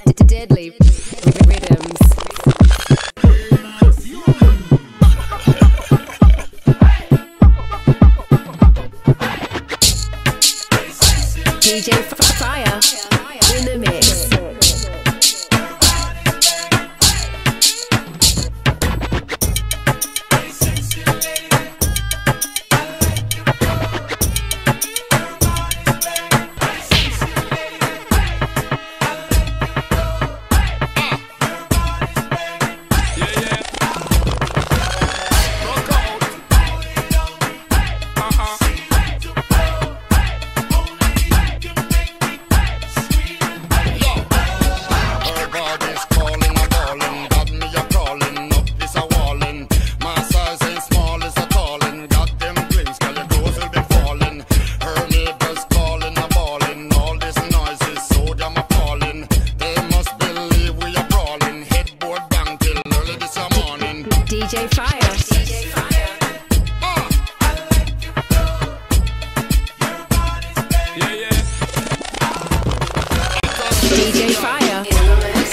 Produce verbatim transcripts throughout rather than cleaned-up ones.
Deadly rhythms. D J Fire in the mix. D J Fire. D J Fire. Uh. Yeah, yeah. D J Fire. In the mix.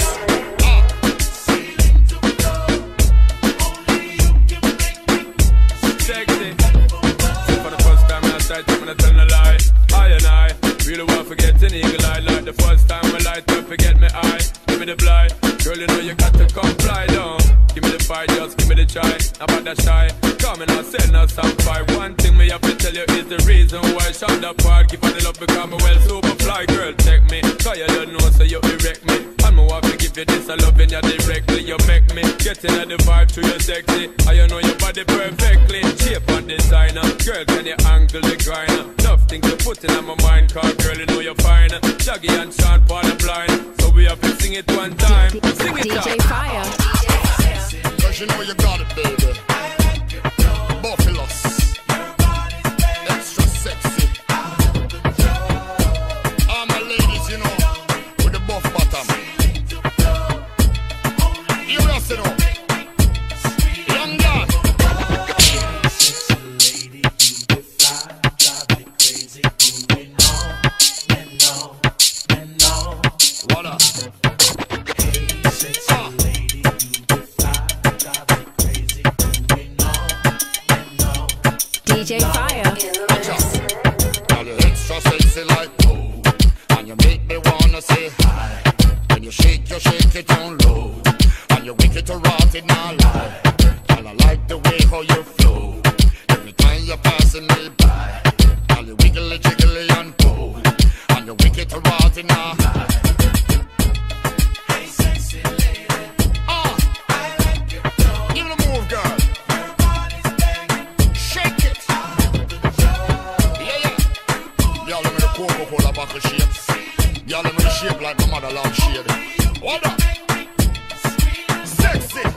Sexy. For the first time I started, I'm gonna tell a lie. I and I really want to forget an eagle eye. Like the first time I light up, forget me eye. Give me the blind. Girl, you know you got to comply, don't. Give me the fight, just give me the try. About that shy, come and I'll send us some fire. One thing me have to tell you is the reason why I shot the part. Give her the love because me well super fly. Girl, take me, cause you don't know so you erect me. And me want to give you this a loving you directly. You make me get in the vibe through your sexy. And you know your body perfectly. Shape and designer, girl can you angle the grinder. Enough things to put in my mind, cause girl you know you're fine. Shaggy and Sean Paul the blind. So we have to sing it one time. Sing it D J out. Fire. Cause you know you got it, baby. Buffaloes. Extra sexy. All my ladies, you know, with the buff bottom. You just know. Young God. Sexy lady, you get fly, drive me crazy, moving on and on and on. What up? Hey, sexy lady, you get fly, drive me crazy, moving on and on. D J Fire. Now you're extra sexy like oh, and you make me wanna say hi. When you shake, you shake it down low, and you wicked to rot in our life. And I like the way how you flow. Every time you're passing me by, and you wiggly jiggly and go, and you wicked to rot in our life. Hey, sexy lady, Ah, I like your flow. give it a move, girl. Your body's banging, Shake it. Yeah, yeah. Y'all let me the Coca-Cola bottle shapes. Y'all let me the shape like my mother love shade. What up? Sexy.